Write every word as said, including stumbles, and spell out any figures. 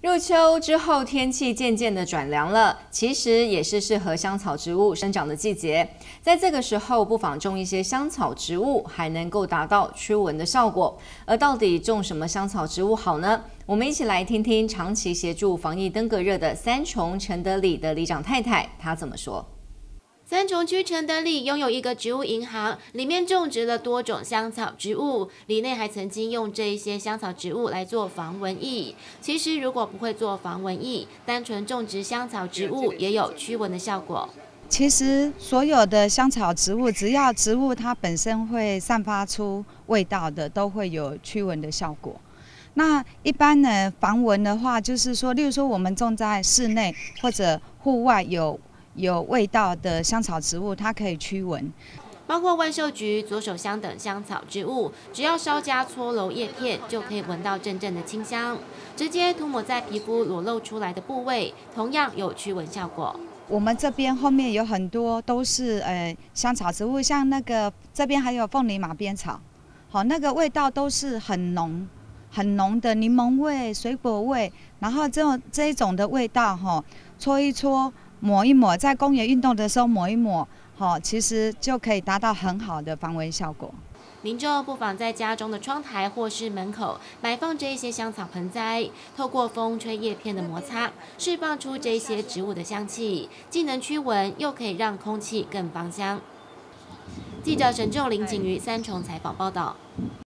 入秋之后，天气渐渐的转凉了，其实也是适合香草植物生长的季节。在这个时候，不妨种一些香草植物，还能够达到驱蚊的效果。而到底种什么香草植物好呢？我们一起来听听长期协助防疫登革热的三重承德里的里长太太，她怎么说。 三重区承德里拥有一个植物银行，里面种植了多种香草植物。里内还曾经用这一些香草植物来做防蚊液。其实，如果不会做防蚊液，单纯种植香草植物也有驱蚊的效果。 其实，所有的香草植物，只要植物它本身会散发出味道的，都会有驱蚊的效果。那一般呢，防蚊的话，就是说，例如说我们种在室内或者户外有。有味道的香草植物，它可以驱蚊， 包括万寿菊、左手香等香草植物，只要稍加搓揉叶片，就可以闻到阵阵的清香。直接涂抹在皮肤裸露出来的部位，同样有驱蚊效果。 我们这边后面有很多都是呃香草植物，像那个这边还有凤梨马鞭草，好，那个味道都是很浓、很浓的柠檬味、水果味，然后这种这一种的味道哈，搓一搓。抹一抹，在公园运动的时候抹一抹，好，其实就可以达到很好的防蚊效果。 民众不妨在家中的窗台或是门口摆放这一些香草盆栽，透过风吹叶片的摩擦，释放出这些植物的香气，既能驱蚊，又可以让空气更芳香。记者沈仲林景于三重采访报道。